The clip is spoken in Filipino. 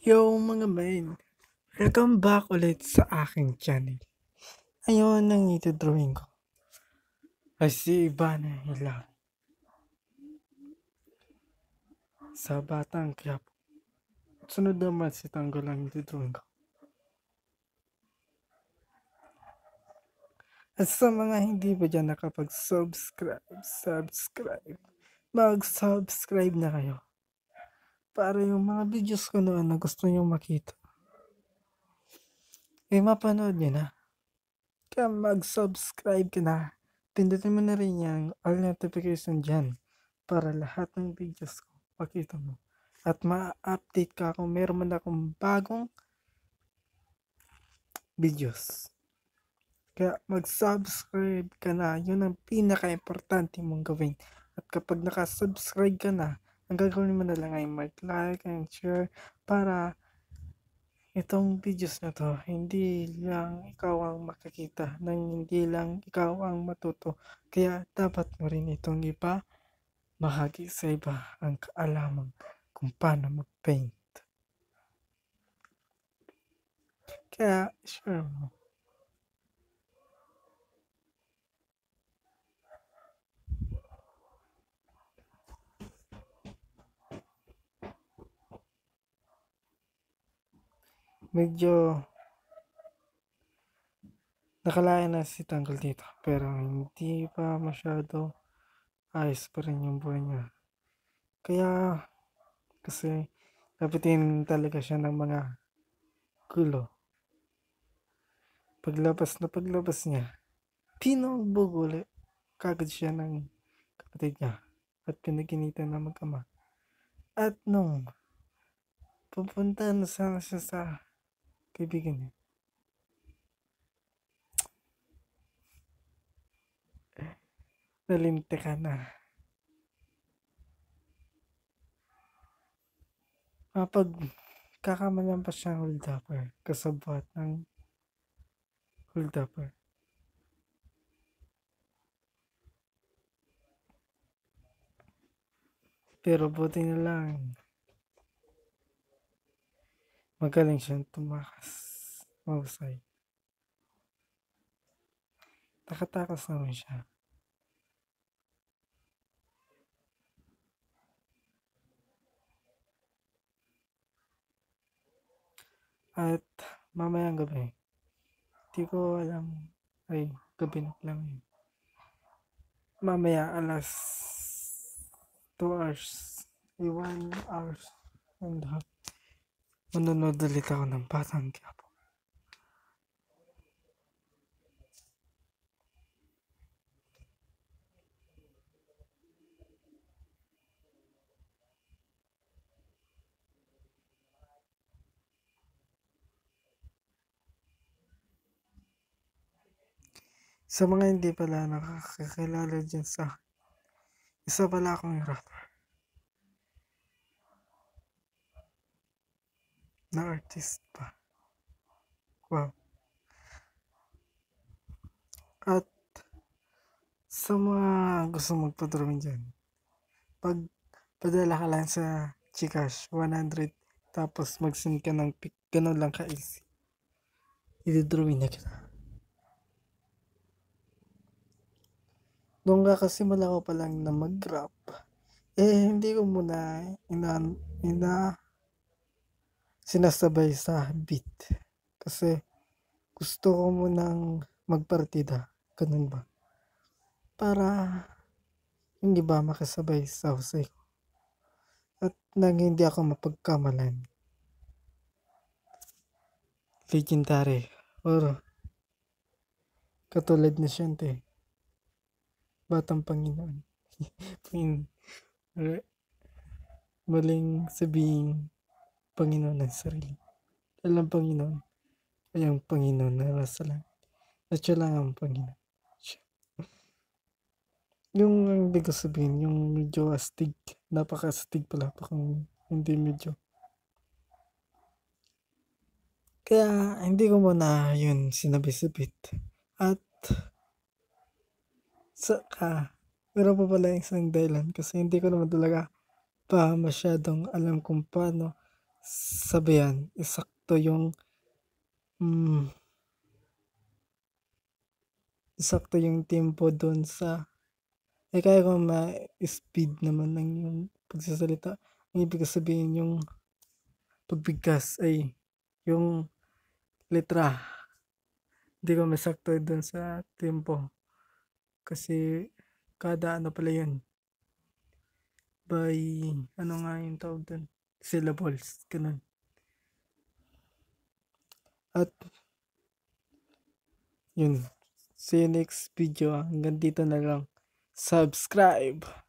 Yo mga men, welcome back ulit sa aking channel. Ngayon ang ito-drawing ko ay si Ivana Hilaw sa Batang Quiapo. Sunod naman si Tanggol ang ito-drawing ko. At sa mga hindi pa dyan nakapag-subscribe, mag-subscribe na kayo. Para yung mga videos ko noon na gusto nyo makita, mapanood nyo na. Kaya mag-subscribe ka na. Pindutin mo na rin yung all notification dyan para lahat ng videos ko makita mo. At ma-update ka kung meron man akong bagong videos. Kaya mag-subscribe ka na. Yun ang pinaka-importante mong gawin. At kapag nakasubscribe ka na, ang gagawin mo na lang ay mag-like and share para itong videos na to, hindi lang ikaw ang makakita, hindi lang ikaw ang matuto. Kaya dapat mo rin itong iba mahagi sa iba ang kaalaman kung paano mag-paint. Kaya share mo. Medyo nakalayan na si Tanggol dito, pero hindi pa masyado ayos pa rin yung buhay niya. Kaya kasi dapatin talaga siya ng mga gulo. Paglabas niya, pinugbuguli kagad siya ng kapatid niya at pinaginitan na mag-ama. At nung pupunta na sana siya sa kaibigan niya, nalintikan na. Kapag kakamalan pa siyang hold-upper, kasabot ng hold-upper. Pero buti na lang, magaling siyang tumakas. Mahusay. Nakatakas naman siya. At mamayang gabi, di ko alam, ay gabi na lang yun. Mamaya alas 2 hours, 1 hours and a half, manonood ulit ako ng Batang Quiapo. Sa mga hindi pala nakakakilala dyan sa isa pala akong rapper na artist pa. Wow. At sa mga gusto magpa-drawing dyan, pag padala ka lang sa Gcash 100 tapos mag-send ka ng pic, ganun lang ka easy, i-drawing na kita. Nung kakasimula ko pa lang na mag-rap, hindi ko muna sinasabay sa beat. Kasi gusto ko munang magpartida. Ganun ba? Para yung iba makasabay sa husay ko. At nang hindi ako mapagkamalan. Legendary. Or katulad na Siyente. Batang Panginoon. Maling sabihin Panginoon ng sarili. Alam Panginoon ay ang Panginoon na nasa langit. At siya lang ang Panginoon. Yung hindi ko sabihin, yung medyo astig. Napaka-astig pala. Kung hindi medyo. Kaya hindi ko muna yun sinabi-sabit. At saka, meron pa pala isang dahilan kasi hindi ko naman talaga pa masyadong alam kung paano sabayan, isakto yung hmm, sakto yung tempo dun sa kaya ko ma-speed naman ng yung pagsasalita. Ang ibig ko sabihin yung pagbigkas ay yung letra, hindi ko masakto dun sa tempo kasi kada ano pala yun, by ano nga yung tawag dun, syllables, ganun. At yun, see you next video. Hanggang dito na lang. Subscribe!